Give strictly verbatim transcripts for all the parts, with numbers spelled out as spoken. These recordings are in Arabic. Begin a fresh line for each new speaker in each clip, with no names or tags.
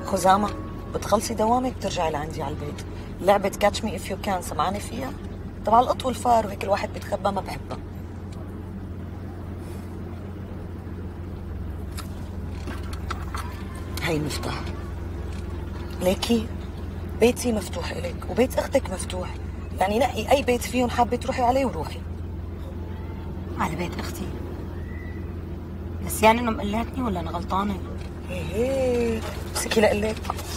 خزامة، بتخلصي دوامك بترجعي لعندي على البيت. لعبة كاتش مي اف يو كان سمعاني فيها؟ تبع القط والفار وهيك الواحد بيتخبى ما بحبها. هي مفتاح ليكي، بيتي مفتوح إليك وبيت أختك مفتوح، يعني نقي أي بيت فيهم حابة تروحي عليه وروحي.
على بيت أختي؟ بس يعني إنه مقلاتني ولا أنا غلطانة؟
هي هي امسكي لقلك.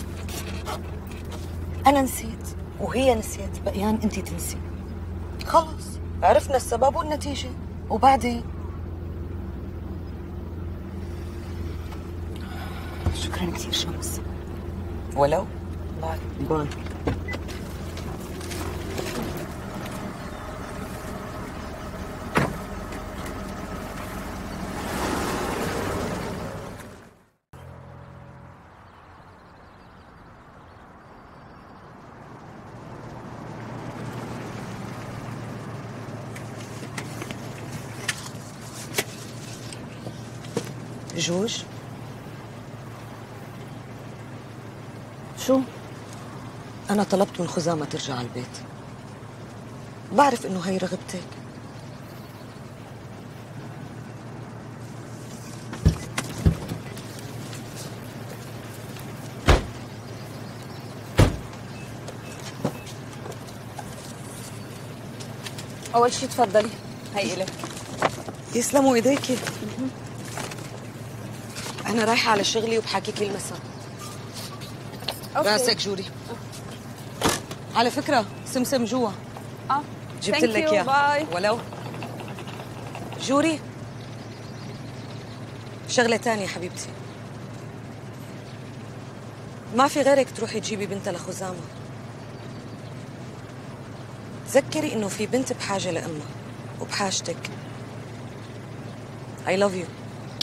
أنا نسيت وهي نسيت، بقيان أنتي تنسي. خلص عرفنا السبب والنتيجة، وبعدين
شكرا كثير شمس.
ولو باي باي. جوج،
شو؟
أنا طلبت من خزامة ترجع على البيت. بعرف إنه هي رغبتك.
أول شي تفضلي، هي إلك.
يسلموا إيديكي. أنا رايحة على شغلي وبحاكيكي المساء. راسك جوري. على فكرة سمسم جوا.
اه
جبت لك اياه. ولو جوري شغلة تانية حبيبتي، ما في غيرك تروحي تجيبي بنتها لخزامة. تذكري إنه في بنت بحاجة لأمها وبحاجتك. I love you.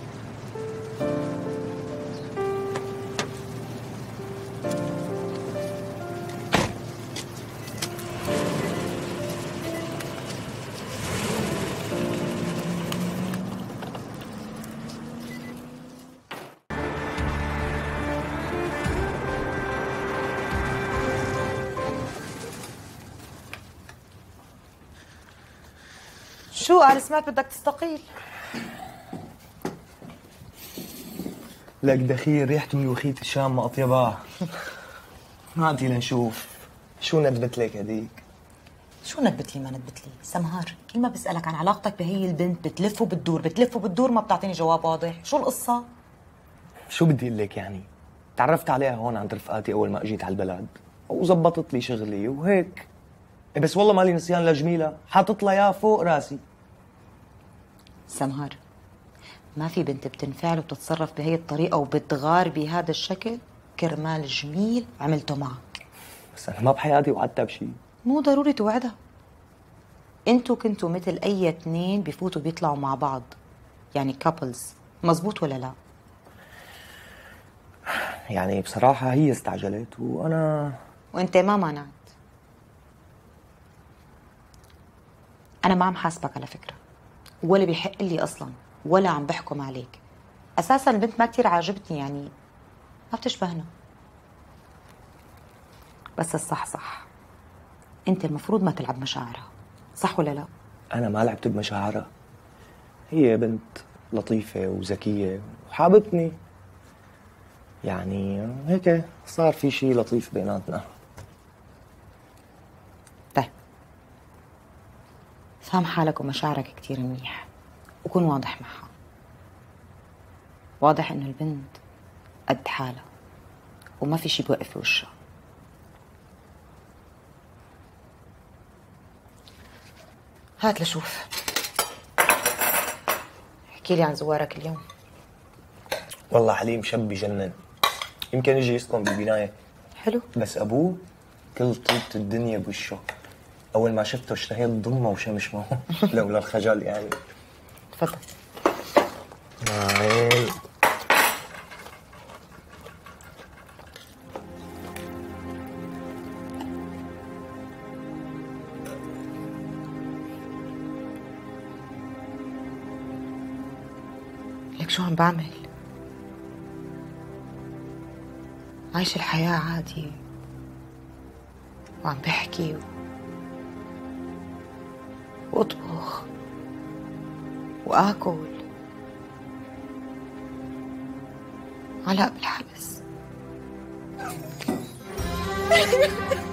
شو قال؟ سمعت بدك تستقيل.
لك دخيل ريحة ملوخية الشام ما أطيبها. هاتي لنشوف شو ندبت لك هديك.
شو ندبت لي ما ندبت لي؟ سمهار، كل ما بسألك عن علاقتك بهي البنت بتلف وبتدور بتلف وبتدور، ما بتعطيني جواب واضح. شو القصة؟
شو بدي اقول لك يعني؟ تعرفت عليها هون عند رفقاتي أول ما أجيت على البلد وزبطت لي شغلي وهيك. بس والله مالي نسيان لجميلة، حاطط لها إياه فوق راسي.
سمهار، ما في بنت بتنفعل وبتتصرف بهي الطريقة وبتغار بهذا الشكل كرمال جميل عملته معك.
بس أنا ما بحياتي وعدتها بشيء.
مو ضروري توعدها. انتوا كنتوا مثل أي اثنين بيفوتوا بيطلعوا مع بعض، يعني كابلز، مزبوط ولا لا؟
يعني بصراحة هي استعجلت وأنا
وانت ما مانعت. أنا ما عم حاسبك على فكرة، ولا بيحق لي أصلاً، ولا عم بحكم عليك. أساساً البنت ما كتير عاجبتني، يعني ما بتشبهنا. بس الصح صح، أنت المفروض ما تلعب مشاعرها، صح ولا لا؟
أنا ما لعبت بمشاعرها. هي بنت لطيفة وذكية وحابتني، يعني هيك صار في شيء لطيف بيناتنا.
طيب فهم حالك ومشاعرك كتير منيح، وكن واضح معها. واضح إنه البنت قد حالها وما في شي بوقف في وشها. هات لشوف، احكي لي عن زوارك اليوم.
والله حليم شاب بجنن، يمكن يجي يسكن بالبناية.
حلو.
بس أبوه كل طيبة الدنيا بوشه. أول ما شفته اشتهيت ضمه وشمشمه لولا الخجل يعني.
تفضل.
نايل.
لك شو عم بعمل؟ عايش الحياة عادي وعم بحكي واطبخ واكل. علاء بالحبس.